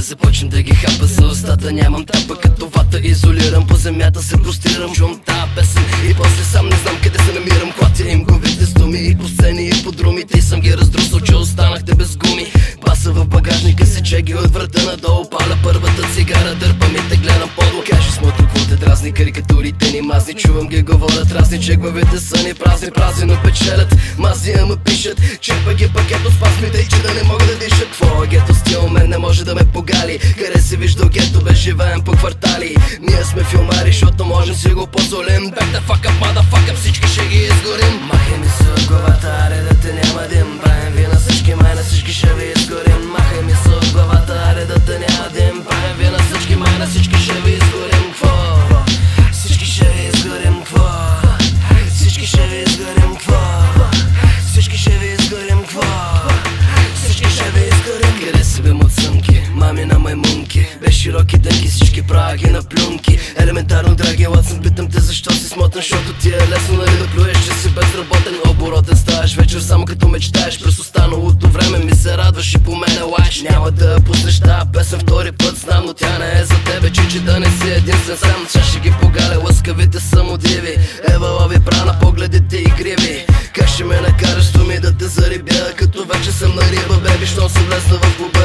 започнем да ги хапа. За устата нямам тапа, като вата изолирам. По земята се простирам, чувам тая песен и после сам не знам къде се намирам. Клатя им главите с думи и по сцени и по друмите, и съм ги раздрусал, че останахте без гуми. Баса в багажника си, чеги от врата надолу. Паля първата цигара, дърпам и те гледам подло. Кажи с моето какво те дразни, карикатурите ни мазни. Чувам ги говорят разни, че главите са ни празни. Празни, но печелят, мазни, ама пишат. Черпа ги пакето, спас ми, тъй че да не мога да дишат. Твоя гето стил мен не може да ме погали. Къде си виждал гето, бе живеем по квартали. Ние сме филмари, защото можем си го позволим. Back the fuck up, motherfucker, всички ще ги изгорим. Махай ми се от главата, аре да те няма дим. Правим ви на всички, май на всички ще ви изгорим. Махай ми се от главата, аре да те няма дим. Правим ви на всички, май на всички ще ви изгорим. Кво? Всички ще ви изгорим, кво? Всички ще ви изгорим, кво? Всички ще ви изгорим, кво? Всички ще ви изгорим. Къде си бе муцънки, мами на маймунки? Без широки дънки, всички правя ги на плюнки. Елементарно, драги Латсън, питам те защо си смотан. Защото ти е лесно, нали да плюеш, че си безработен. Оборотен ставаш вечер само като мечтаеш. През останалото време ми се радваш и по мене лаеш. Няма да пуснеш тая песен втори път, знам, но тя не е за тебе, чичи, да не си единствен сам. Сега ще ги погаля, лъскавите са модиви. Ева ви прана, погледите и криви. Как ще ме накараш с думи да те зарибя, като вече съм на риба, беби, щом се влезна в клуба?